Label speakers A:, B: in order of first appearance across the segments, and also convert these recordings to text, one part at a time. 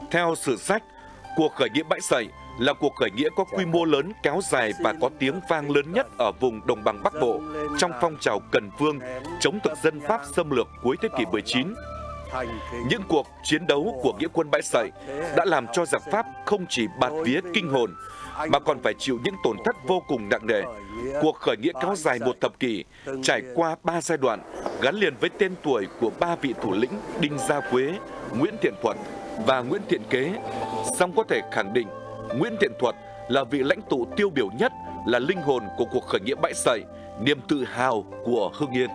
A: Theo sử sách, cuộc khởi nghĩa Bãi Sậy là cuộc khởi nghĩa có quy mô lớn, kéo dài và có tiếng vang lớn nhất ở vùng đồng bằng Bắc Bộ trong phong trào Cần Vương chống thực dân Pháp xâm lược cuối thế kỷ 19. Những cuộc chiến đấu của nghĩa quân Bãi Sậy đã làm cho giặc Pháp không chỉ bạt vía kinh hồn mà còn phải chịu những tổn thất vô cùng nặng nề. Cuộc khởi nghĩa kéo dài một thập kỷ, trải qua 3 giai đoạn, gắn liền với tên tuổi của 3 vị thủ lĩnh Đinh Gia Quế, Nguyễn Thiện Thuật và Nguyễn Thiện Kế. Song có thể khẳng định, Nguyễn Thiện Thuật là vị lãnh tụ tiêu biểu nhất, là linh hồn của cuộc khởi nghĩa Bãi Sậy, niềm tự hào của Hưng Yên.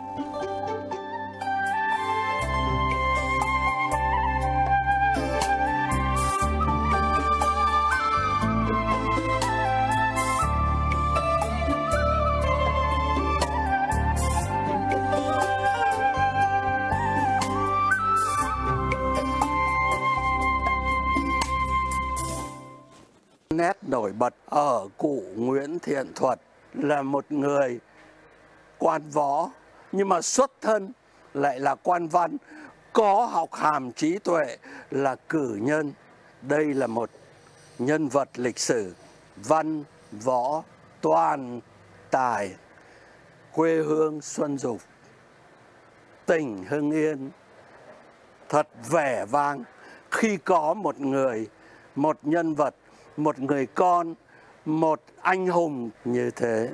B: Nét nổi bật ở cụ Nguyễn Thiện Thuật là một người quan võ nhưng mà xuất thân lại là quan văn, có học hàm trí tuệ, là cử nhân. Đây là một nhân vật lịch sử văn võ toàn tài. Quê hương Xuân Dục, tỉnh Hưng Yên thật vẻ vang khi có một người, một nhân vật, một người con, một anh hùng như thế.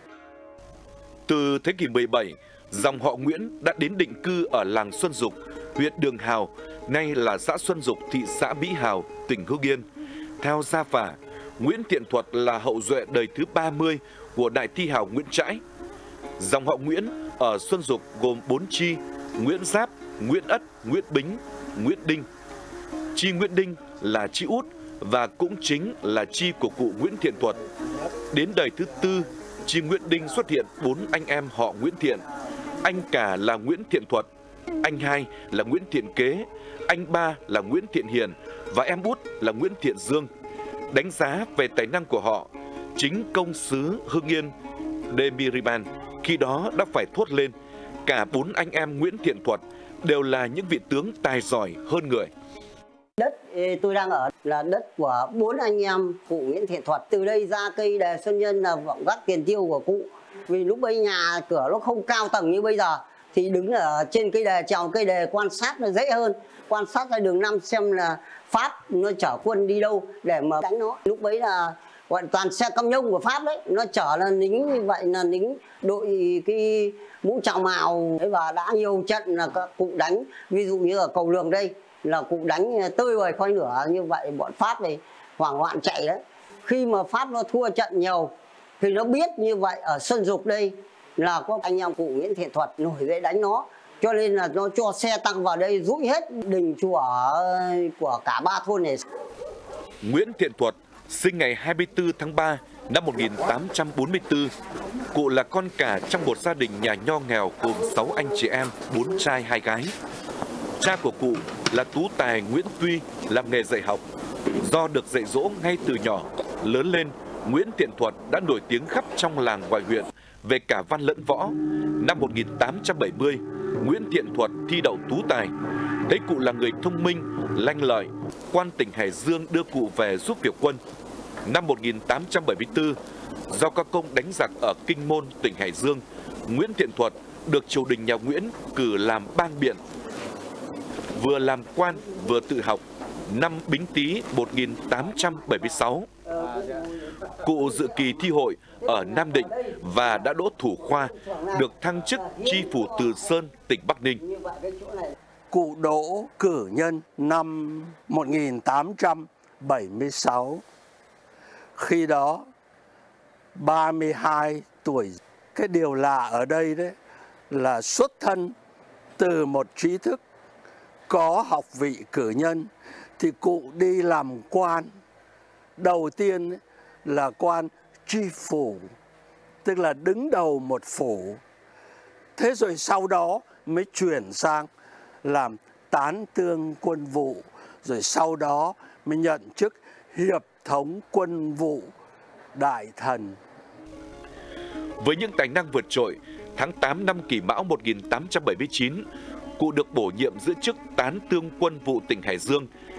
A: Từ thế kỷ 17, dòng họ Nguyễn đã đến định cư ở làng Xuân Dục, huyện Đường Hào, nay là xã Xuân Dục, thị xã Mỹ Hào, tỉnh Hưng Yên. Theo gia phả, Nguyễn Thiện Thuật là hậu duệ đời thứ 30 của đại thi hào Nguyễn Trãi. Dòng họ Nguyễn ở Xuân Dục gồm 4 chi: Nguyễn Giáp, Nguyễn Ất, Nguyễn Bính, Nguyễn Đinh. Chi Nguyễn Đinh là chi út và cũng chính là chi của cụ Nguyễn Thiện Thuật. Đến đời thứ 4, chi Nguyễn Đinh xuất hiện 4 anh em họ Nguyễn Thiện. Anh cả là Nguyễn Thiện Thuật, anh hai là Nguyễn Thiện Kế, anh ba là Nguyễn Thiện Hiền và em út là Nguyễn Thiện Dương. Đánh giá về tài năng của họ, chính công sứ Hưng Yên Demiriban khi đó đã phải thốt lên: cả 4 anh em Nguyễn Thiện Thuật đều là những vị tướng tài giỏi hơn người.
C: Đất tôi đang ở là đất của 4 anh em cụ Nguyễn Thiện Thuật. Từ đây ra cây đề Xuân Nhân là vọng gác tiền tiêu của cụ. Vì lúc bấy nhà cửa nó không cao tầng như bây giờ, thì đứng ở trên cây đề, trèo cây đề quan sát nó dễ hơn. Quan sát ra đường năm xem là Pháp nó chở quân đi đâu để mà đánh nó. Lúc bấy là gọi toàn xe cam nhông của Pháp đấy, nó chở là lính như vậy, là lính đội cái mũ trào mào. Và đã nhiều trận là các cụ đánh, ví dụ như ở cầu Lường đây là cụ đánh tơi bời khói lửa, như vậy bọn Pháp này hoảng loạn chạy đấy. Khi mà Pháp nó thua trận nhiều thì nó biết như vậy ở Xuân Dục đây là có anh em cụ Nguyễn Thiện Thuật nổi dậy đánh nó, cho nên là nó cho xe tăng vào đây rũi hết đình chùa của cả 3 thôn này.
A: Nguyễn Thiện Thuật sinh ngày 24 tháng 3 năm 1844. Cụ là con cả trong một gia đình nhà nho nghèo gồm 6 anh chị em, 4 trai 2 gái. Cha của cụ là tú tài Nguyễn Tuy làm nghề dạy học. Do được dạy dỗ ngay từ nhỏ, lớn lên, Nguyễn Thiện Thuật đã nổi tiếng khắp trong làng ngoài huyện về cả văn lẫn võ. Năm 1870, Nguyễn Thiện Thuật thi đậu tú tài. Thấy cụ là người thông minh, lanh lợi, quan tỉnh Hải Dương đưa cụ về giúp việc quân. Năm 1874, do có công đánh giặc ở Kinh Môn, tỉnh Hải Dương, Nguyễn Thiện Thuật được triều đình nhà Nguyễn cử làm bang biện. Vừa làm quan vừa tự học. Năm Bính Tý 1876, cụ dự kỳ thi hội ở Nam Định và đã đỗ thủ khoa, được thăng chức chi phủ Từ Sơn, tỉnh Bắc Ninh.
B: Cụ đỗ cử nhân năm 1876, khi đó 32 tuổi. Cái điều lạ ở đây đấy là xuất thân từ một trí thức có học vị cử nhân, thì cụ đi làm quan. Đầu tiên là quan tri phủ, tức là đứng đầu một phủ. Thế rồi sau đó mới chuyển sang làm tán tương quân vụ, rồi sau đó mới nhận chức hiệp thống quân vụ đại thần.
A: Với những tài năng vượt trội, tháng 8 năm Kỷ Mão 1879, cụ được bổ nhiệm giữ chức tán tương quân vụ tỉnh Hải Dương,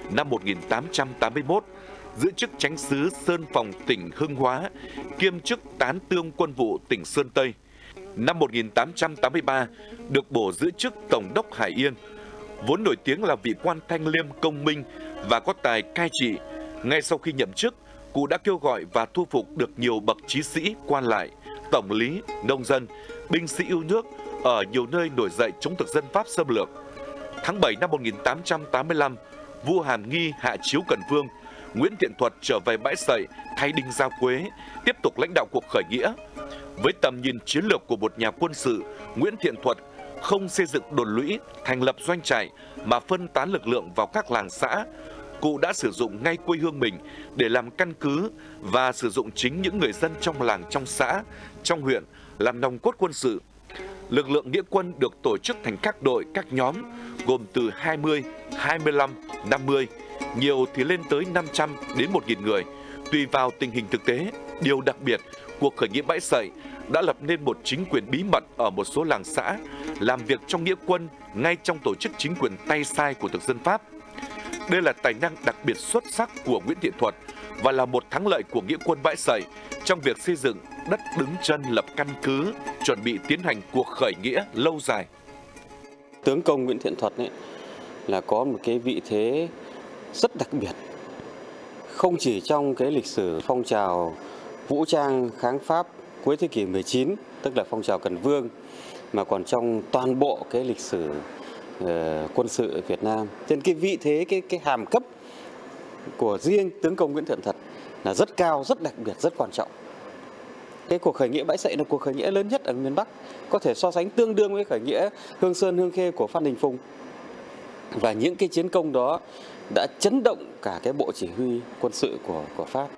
A: năm 1881, giữ chức chánh xứ Sơn Phòng tỉnh Hưng Hóa, kiêm chức tán tương quân vụ tỉnh Sơn Tây. Năm 1883, được bổ giữ chức Tổng đốc Hải Yên. Vốn nổi tiếng là vị quan thanh liêm công minh và có tài cai trị, ngay sau khi nhậm chức, cụ đã kêu gọi và thu phục được nhiều bậc trí sĩ, quan lại, tổng lý, nông dân, binh sĩ yêu nước ở nhiều nơi nổi dậy chống thực dân Pháp xâm lược. Tháng 7 năm 1885, vua Hàm Nghi hạ chiếu Cần Vương, Nguyễn Thiện Thuật trở về bãi Sậy thay Đinh Gia Quế, tiếp tục lãnh đạo cuộc khởi nghĩa. Với tầm nhìn chiến lược của một nhà quân sự, Nguyễn Thiện Thuật không xây dựng đồn lũy, thành lập doanh trại mà phân tán lực lượng vào các làng xã. Cụ đã sử dụng ngay quê hương mình để làm căn cứ và sử dụng chính những người dân trong làng, trong xã, trong huyện làm nòng cốt quân sự. Lực lượng nghĩa quân được tổ chức thành các đội, các nhóm gồm từ 20, 25, 50, nhiều thì lên tới 500 đến 1.000 người, tùy vào tình hình thực tế. Điều đặc biệt, cuộc khởi nghĩa bãi Sậy đã lập nên một chính quyền bí mật ở một số làng xã, làm việc trong nghĩa quân ngay trong tổ chức chính quyền tay sai của thực dân Pháp. Đây là tài năng đặc biệt xuất sắc của Nguyễn Thiện Thuật và là một thắng lợi của nghĩa quân bãi Sậy trong việc xây dựng đất đứng chân lập căn cứ, chuẩn bị tiến hành cuộc khởi nghĩa lâu dài.
D: Tướng công Nguyễn Thiện Thuật ấy là có một cái vị thế rất đặc biệt, không chỉ trong cái lịch sử phong trào vũ trang kháng Pháp cuối thế kỷ 19, tức là phong trào Cần Vương, mà còn trong toàn bộ cái lịch sử quân sự Việt Nam. Trên cái vị thế, cái hàm cấp của riêng tướng công Nguyễn Thiện Thuật là rất cao, rất đặc biệt, rất quan trọng. Cái cuộc khởi nghĩa bãi Sậy là cuộc khởi nghĩa lớn nhất ở miền Bắc, có thể so sánh tương đương với khởi nghĩa Hương Sơn, Hương Khê của Phan Đình Phùng. Và những cái chiến công đó đã chấn động cả cái bộ chỉ huy quân sự của Pháp.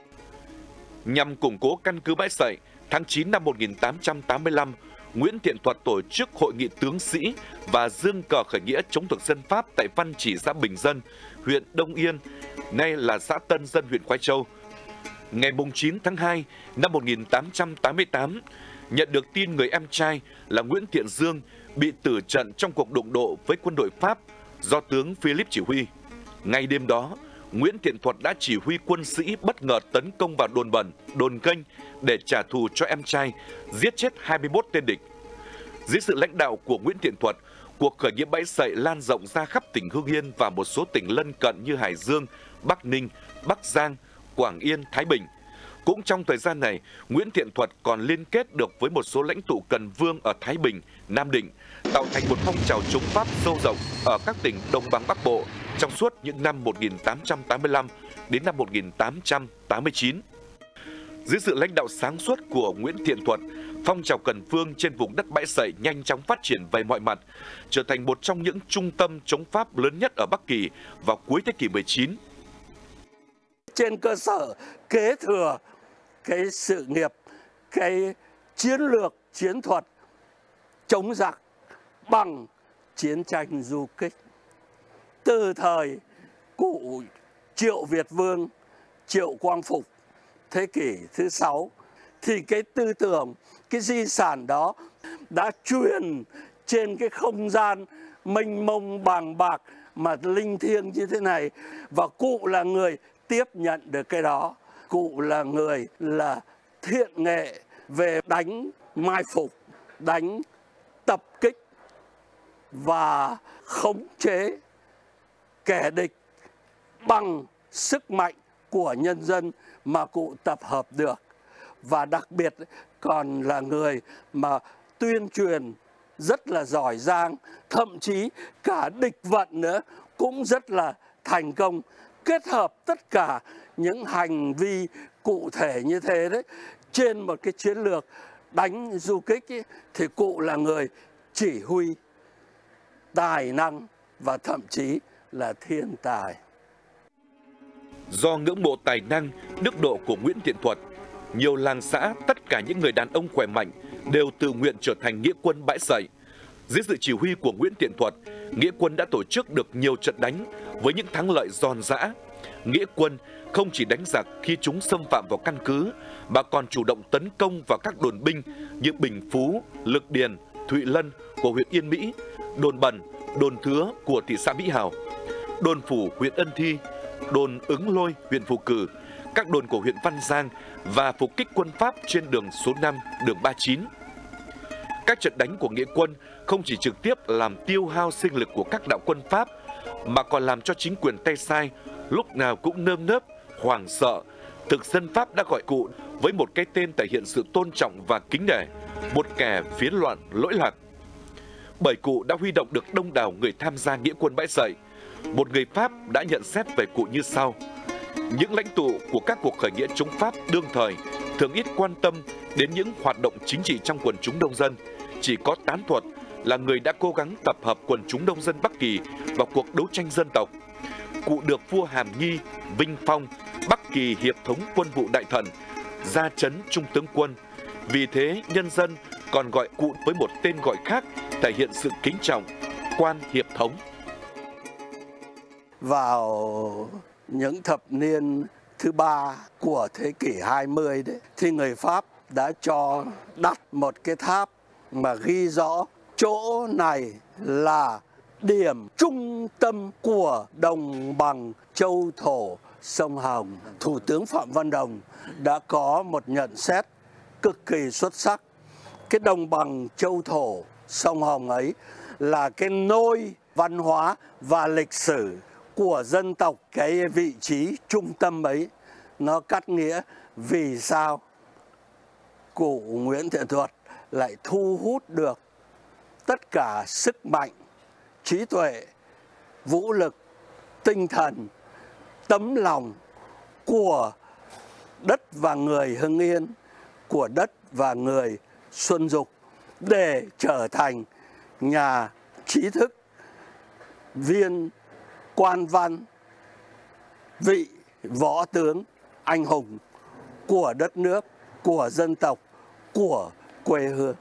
A: Nhằm củng cố căn cứ bãi Sậy, tháng 9 năm 1885, Nguyễn Thiện Thuật tổ chức hội nghị tướng sĩ và dương cờ khởi nghĩa chống thực dân Pháp tại Văn Chỉ, xã Bình Dân, huyện Đông Yên, nay là xã Tân Dân, huyện Khoái Châu. Ngày 9 tháng 2 năm 1888, nhận được tin người em trai là Nguyễn Thiện Dương bị tử trận trong cuộc đụng độ với quân đội Pháp do tướng Philip chỉ huy. Ngay đêm đó, Nguyễn Thiện Thuật đã chỉ huy quân sĩ bất ngờ tấn công vào đồn Bẩn, đồn Kênh để trả thù cho em trai, giết chết 21 tên địch. Dưới sự lãnh đạo của Nguyễn Thiện Thuật, cuộc khởi nghĩa bãi Sậy lan rộng ra khắp tỉnh Hưng Yên và một số tỉnh lân cận như Hải Dương, Bắc Ninh, Bắc Giang, Quảng Yên, Thái Bình. Cũng trong thời gian này, Nguyễn Thiện Thuật còn liên kết được với một số lãnh tụ Cần Vương ở Thái Bình, Nam Định, tạo thành một phong trào chống Pháp sâu rộng ở các tỉnh Đồng bằng Bắc Bộ trong suốt những năm 1885 đến năm 1889. Dưới sự lãnh đạo sáng suốt của Nguyễn Thiện Thuật, phong trào Cần Vương trên vùng đất bãi Sậy nhanh chóng phát triển về mọi mặt, trở thành một trong những trung tâm chống Pháp lớn nhất ở Bắc Kỳ vào cuối thế kỷ 19.
B: Trên cơ sở kế thừa cái sự nghiệp, cái chiến lược, chiến thuật chống giặc bằng chiến tranh du kích. Từ thời cụ Triệu Việt Vương, Triệu Quang Phục, thế kỷ thứ 6, thì cái tư tưởng, cái di sản đó đã truyền trên cái không gian mênh mông bàng bạc mà linh thiêng như thế này. Và cụ là người tiếp nhận được cái đó. Cụ là người là thiện nghệ về đánh mai phục, đánh tập kích và khống chế kẻ địch bằng sức mạnh của nhân dân mà cụ tập hợp được. Và đặc biệt còn là người mà tuyên truyền rất là giỏi giang, thậm chí cả địch vận nữa cũng rất là thành công. Kết hợp tất cả những hành vi cụ thể như thế đấy, trên một cái chiến lược đánh du kích ấy, thì cụ là người chỉ huy tài năng và thậm chí là thiên tài.
A: Do ngưỡng mộ tài năng, đức độ của Nguyễn Thiện Thuật, nhiều làng xã, tất cả những người đàn ông khỏe mạnh đều tự nguyện trở thành nghĩa quân bãi Sậy. Dưới sự chỉ huy của Nguyễn Thiện Thuật, nghĩa quân đã tổ chức được nhiều trận đánh với những thắng lợi giòn giã. Nghĩa quân không chỉ đánh giặc khi chúng xâm phạm vào căn cứ, mà còn chủ động tấn công vào các đồn binh như Bình Phú, Lực Điền, Thụy Lân của huyện Yên Mỹ, đồn Bẩn, đồn Thứa của thị xã Mỹ Hào. đồn Phủ huyện Ân Thi, đồn Ứng Lôi huyện Phù Cử, các đồn của huyện Văn Giang và phục kích quân Pháp trên đường số 5, đường 39. Các trận đánh của nghĩa quân không chỉ trực tiếp làm tiêu hao sinh lực của các đạo quân Pháp, mà còn làm cho chính quyền tay sai lúc nào cũng nơm nớp, hoảng sợ. Thực dân Pháp đã gọi cụ với một cái tên thể hiện sự tôn trọng và kính nể, một kẻ phiến loạn lỗi lạc. Bởi cụ đã huy động được đông đảo người tham gia nghĩa quân bãi dậy, một người Pháp đã nhận xét về cụ như sau: những lãnh tụ của các cuộc khởi nghĩa chống Pháp đương thời thường ít quan tâm đến những hoạt động chính trị trong quần chúng nông dân, chỉ có Tán Thuật là người đã cố gắng tập hợp quần chúng nông dân Bắc Kỳ vào cuộc đấu tranh dân tộc. Cụ được vua Hàm Nghi vinh phong Bắc Kỳ Hiệp thống Quân vụ Đại Thần, gia trấn Trung tướng quân. Vì thế nhân dân còn gọi cụ với một tên gọi khác thể hiện sự kính trọng, Quan Hiệp thống.
B: Vào những thập niên thứ 3 của thế kỷ 20 đấy, thì người Pháp đã cho đặt một cái tháp mà ghi rõ chỗ này là điểm trung tâm của đồng bằng châu thổ sông Hồng. Thủ tướng Phạm Văn Đồng đã có một nhận xét cực kỳ xuất sắc. Cái đồng bằng châu thổ sông Hồng ấy là cái nôi văn hóa và lịch sử của dân tộc. Cái vị trí trung tâm ấy nó cắt nghĩa vì sao cụ Nguyễn Thiện Thuật lại thu hút được tất cả sức mạnh, trí tuệ, vũ lực, tinh thần, tấm lòng của đất và người Hưng Yên, của đất và người Xuân Dục để trở thành nhà trí thức, viên quan văn, vị võ tướng anh hùng của đất nước, của dân tộc, của quê hương.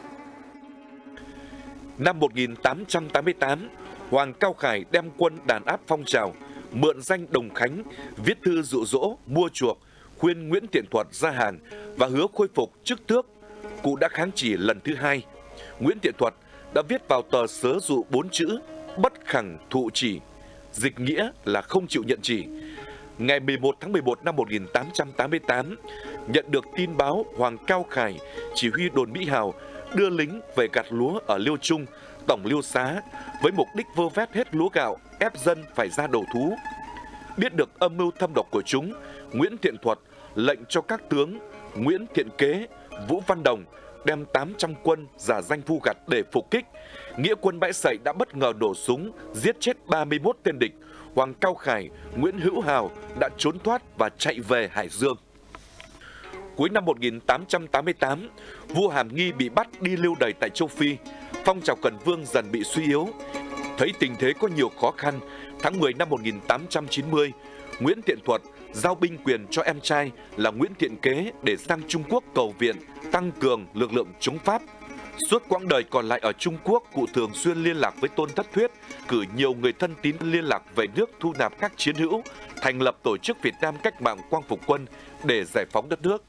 A: Năm 1888, Hoàng Cao Khải đem quân đàn áp phong trào, mượn danh Đồng Khánh, viết thư dụ dỗ, mua chuộc, khuyên Nguyễn Thiện Thuật ra hàng và hứa khôi phục chức tước. Cụ đã kháng chỉ lần thứ hai. Nguyễn Thiện Thuật đã viết vào tờ sớ dụ 4 chữ: bất khẳng thụ chỉ, dịch nghĩa là không chịu nhận chỉ. Ngày 11 tháng 11 năm 1888, nhận được tin báo Hoàng Cao Khải chỉ huy đồn Mỹ Hào đưa lính về gặt lúa ở Liêu Trung, tổng Liêu Xá, với mục đích vơ vét hết lúa gạo, ép dân phải ra đầu thú. Biết được âm mưu thâm độc của chúng, Nguyễn Thiện Thuật lệnh cho các tướng Nguyễn Thiện Kế, Vũ Văn Đồng đem 800 quân giả danh Phu Gặt để phục kích. Nghĩa quân bãi sậy đã bất ngờ nổ súng, giết chết 31 tên địch. Hoàng Cao Khải, Nguyễn Hữu Hào đã trốn thoát và chạy về Hải Dương. Cuối năm 1888, vua Hàm Nghi bị bắt đi lưu đày tại châu Phi. Phong trào Cần Vương dần bị suy yếu. Thấy tình thế có nhiều khó khăn, tháng 10 năm 1890, Nguyễn Thiện Thuật giao binh quyền cho em trai là Nguyễn Thiện Kế để sang Trung Quốc cầu viện, tăng cường lực lượng chống Pháp. Suốt quãng đời còn lại ở Trung Quốc, cụ thường xuyên liên lạc với Tôn Thất Thuyết, cử nhiều người thân tín liên lạc về nước thu nạp các chiến hữu, thành lập tổ chức Việt Nam Cách mạng Quang Phục Quân để giải phóng đất nước.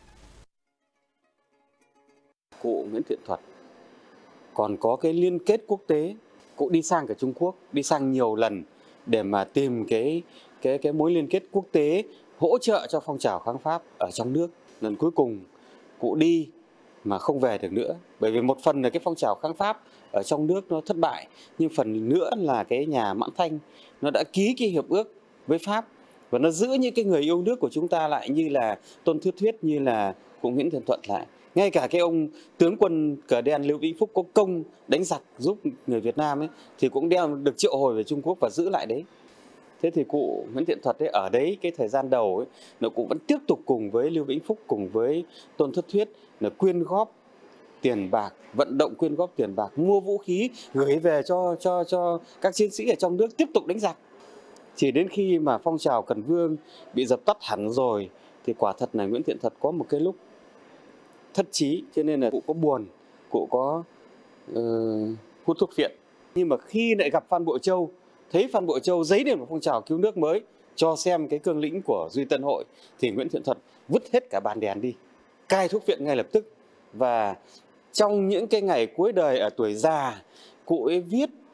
D: Cụ Nguyễn Thiện Thuật còn có cái liên kết quốc tế, cụ đi sang cả Trung Quốc, đi sang nhiều lần để mà tìm cái mối liên kết quốc tế hỗ trợ cho phong trào kháng Pháp ở trong nước. Lần cuối cùng cụ đi mà không về được nữa, bởi vì một phần là cái phong trào kháng Pháp ở trong nước nó thất bại, nhưng phần nữa là cái nhà Mãn Thanh nó đã ký cái hiệp ước với Pháp và nó giữ những cái người yêu nước của chúng ta lại, như là Tôn Thất Thuyết, như là cụ Nguyễn Thiện Thuật lại. Ngay cả cái ông tướng quân cờ đen Lưu Vĩnh Phúc có công đánh giặc giúp người Việt Nam ấy, thì cũng được triệu hồi về Trung Quốc và giữ lại đấy. Thế thì cụ Nguyễn Thiện Thuật ấy, ở đấy cái thời gian đầu ấy, nó cũng vẫn tiếp tục cùng với Lưu Vĩnh Phúc, cùng với Tôn Thất Thuyết là quyên góp tiền bạc, vận động quyên góp tiền bạc, mua vũ khí gửi về cho các chiến sĩ ở trong nước tiếp tục đánh giặc. Chỉ đến khi mà phong trào Cần Vương bị dập tắt hẳn rồi thì quả thật là Nguyễn Thiện Thuật có một cái lúc thất trí, cho nên là cụ có buồn, cụ có hút thuốc phiện. Nhưng mà khi lại gặp Phan Bội Châu, thấy Phan Bội Châu dấy lên một phong trào cứu nước mới, cho xem cái cương lĩnh của Duy Tân Hội, thì Nguyễn Thiện Thuật vứt hết cả bàn đèn đi, cai thuốc phiện ngay lập tức. Và trong những cái ngày cuối đời ở tuổi già, cụ ấy viết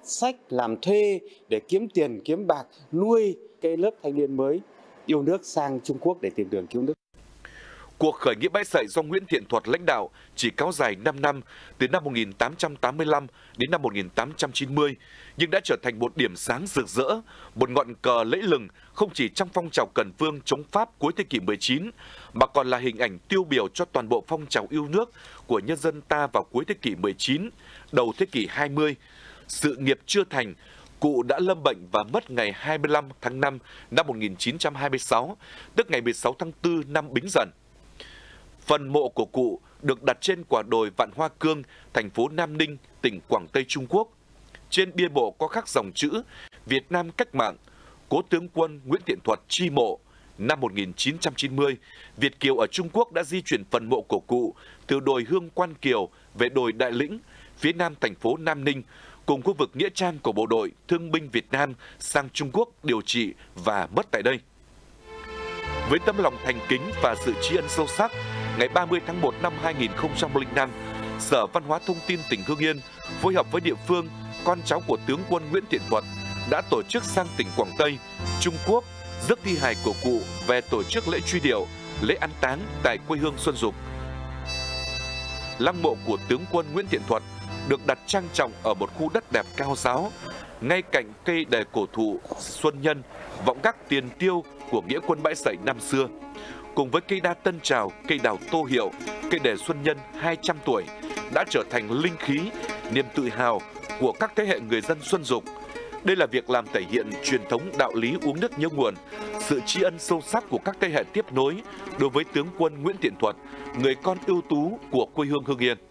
D: sách, làm thuê để kiếm tiền, kiếm bạc, nuôi cái lớp thanh niên mới yêu nước sang Trung Quốc để tìm đường cứu nước.
A: Cuộc khởi nghĩa bãi sậy do Nguyễn Thiện Thuật lãnh đạo chỉ kéo dài 5 năm, từ năm 1885 đến năm 1890, nhưng đã trở thành một điểm sáng rực rỡ, một ngọn cờ lẫy lừng không chỉ trong phong trào Cần Vương chống Pháp cuối thế kỷ 19, mà còn là hình ảnh tiêu biểu cho toàn bộ phong trào yêu nước của nhân dân ta vào cuối thế kỷ 19, đầu thế kỷ 20. Sự nghiệp chưa thành, cụ đã lâm bệnh và mất ngày 25 tháng 5 năm 1926, tức ngày 16 tháng 4 năm Bính Dần. Phần mộ của cụ được đặt trên quả đồi Vạn Hoa Cương, thành phố Nam Ninh, tỉnh Quảng Tây, Trung Quốc. Trên bia mộ có khắc dòng chữ Việt Nam cách mạng, cố tướng quân Nguyễn Thiện Thuật chi mộ. Năm 1990, Việt kiều ở Trung Quốc đã di chuyển phần mộ của cụ từ đồi Hương Quan Kiều về đồi Đại Lĩnh, phía nam thành phố Nam Ninh, cùng khu vực nghĩa trang của Bộ đội Thương binh Việt Nam sang Trung Quốc điều trị và mất tại đây. Với tấm lòng thành kính và sự tri ân sâu sắc, ngày 30 tháng 1 năm 2005, Sở Văn hóa Thông tin tỉnh Hưng Yên phối hợp với địa phương, con cháu của tướng quân Nguyễn Thiện Thuật đã tổ chức sang tỉnh Quảng Tây, Trung Quốc, rước thi hài của cụ về tổ chức lễ truy điệu, lễ an táng tại quê hương Xuân Dục. Lăng mộ của tướng quân Nguyễn Thiện Thuật được đặt trang trọng ở một khu đất đẹp cao ráo, ngay cạnh cây đề cổ thụ Xuân Nhân, vọng gác tiền tiêu của nghĩa quân bãi sậy năm xưa. Cùng với cây đa Tân Trào, cây đào Tô Hiệu, cây đề Xuân Nhân 200 tuổi đã trở thành linh khí, niềm tự hào của các thế hệ người dân Xuân Dục. Đây là việc làm thể hiện truyền thống đạo lý uống nước nhớ nguồn, sự tri ân sâu sắc của các thế hệ tiếp nối đối với tướng quân Nguyễn Thiện Thuật, người con ưu tú của quê hương Hưng Yên.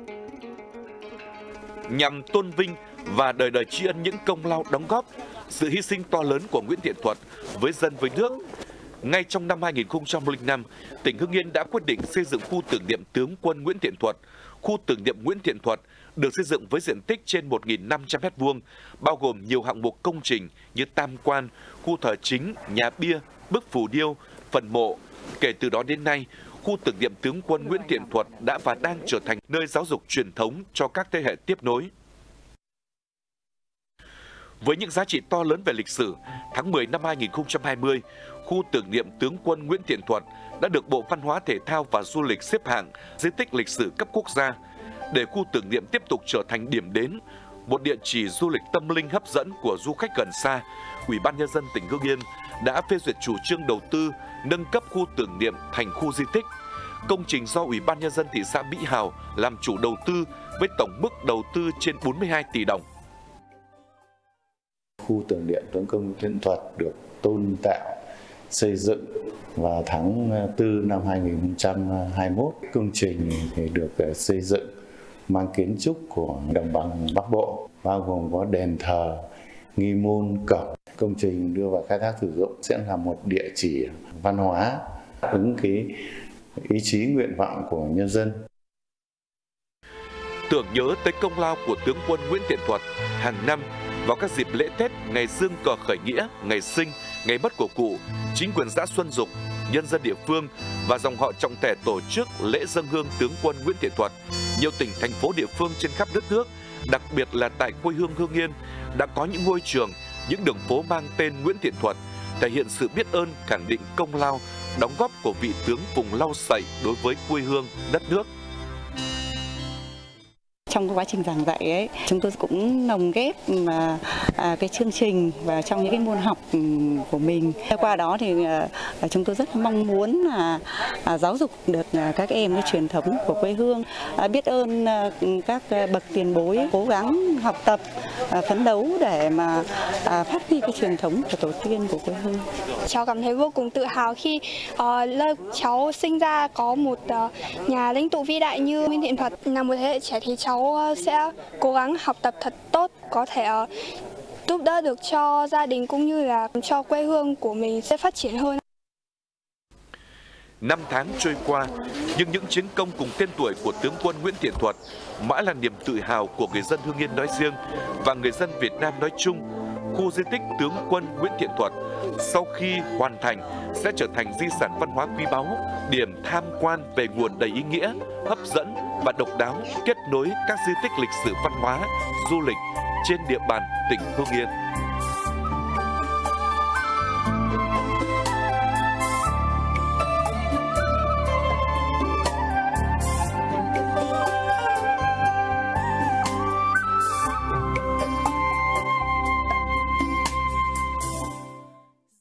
A: Nhằm tôn vinh và đời đời tri ân những công lao đóng góp, sự hy sinh to lớn của Nguyễn Thiện Thuật với dân với nước, ngay trong năm 2005, tỉnh Hưng Yên đã quyết định xây dựng khu tưởng niệm tướng quân Nguyễn Thiện Thuật. Khu tưởng niệm Nguyễn Thiện Thuật được xây dựng với diện tích trên 1.500 m², bao gồm nhiều hạng mục công trình như tam quan, khu thờ chính, nhà bia, bức phù điêu, phần mộ. Kể từ đó đến nay, khu tưởng niệm tướng quân Nguyễn Thiện Thuật đã và đang trở thành nơi giáo dục truyền thống cho các thế hệ tiếp nối. Với những giá trị to lớn về lịch sử, tháng 10 năm 2020, khu tưởng niệm tướng quân Nguyễn Thiện Thuật đã được Bộ Văn hóa Thể thao và Du lịch xếp hạng di tích lịch sử cấp quốc gia. Để khu tưởng niệm tiếp tục trở thành điểm đến, một địa chỉ du lịch tâm linh hấp dẫn của du khách gần xa, Ủy ban Nhân dân tỉnh Hưng Yên đã phê duyệt chủ trương đầu tư nâng cấp khu tưởng niệm thành khu di tích. Công trình do Ủy ban Nhân dân thị xã Mỹ Hào làm chủ đầu tư với tổng mức đầu tư trên 42 tỷ đồng.
E: Khu tưởng niệm tướng quân Nguyễn Thiện Thuật được tôn tạo, xây dựng vào tháng 4 năm 2021. Công trình thì được xây dựng mang kiến trúc của đồng bằng Bắc Bộ, bao gồm có đền thờ, nghi môn, cổng. Công trình đưa vào khai thác sử dụng sẽ là một địa chỉ văn hóa, ứng cái ý chí nguyện vọng của nhân dân.
A: Tưởng nhớ tới công lao của tướng quân Nguyễn Thiện Thuật, hàng năm vào các dịp lễ Tết, ngày dương cờ khởi nghĩa, ngày sinh, ngày mất của cụ, chính quyền xã Xuân Dục, nhân dân địa phương và dòng họ trọng thể tổ chức lễ dâng hương tướng quân Nguyễn Thiện Thuật. Nhiều tỉnh, thành phố địa phương trên khắp đất nước, đặc biệt là tại quê hương Hưng Yên, đã có những ngôi trường, những đường phố mang tên Nguyễn Thiện Thuật, thể hiện sự biết ơn, khẳng định công lao, đóng góp của vị tướng vùng lau sậy đối với quê hương, đất nước.
F: Trong quá trình giảng dạy ấy, chúng tôi cũng lồng ghép cái chương trình và trong những cái môn học của mình. Qua đó thì chúng tôi rất mong muốn là giáo dục được các em cái truyền thống của quê hương, biết ơn các bậc tiền bối, cố gắng học tập, phấn đấu để mà phát huy cái truyền thống của tổ tiên của quê hương.
G: Cháu cảm thấy vô cùng tự hào khi lớp cháu sinh ra có một nhà lãnh tụ vĩ đại như Nguyễn Thiện Thuật. Là một thế hệ trẻ thì cháu sẽ cố gắng học tập thật tốt, có thể giúp đỡ được cho gia đình cũng như là cho quê hương của mình sẽ phát triển hơn.
A: Năm tháng trôi qua, nhưng những chiến công cùng tên tuổi của tướng quân Nguyễn Thiện Thuật mãi là niềm tự hào của người dân Hưng Yên nói riêng và người dân Việt Nam nói chung. Khu di tích tướng quân Nguyễn Thiện Thuật sau khi hoàn thành sẽ trở thành di sản văn hóa quý báu, điểm tham quan về nguồn đầy ý nghĩa, hấp dẫn và độc đáo, kết nối các di tích lịch sử văn hóa, du lịch trên địa bàn tỉnh Hưng Yên.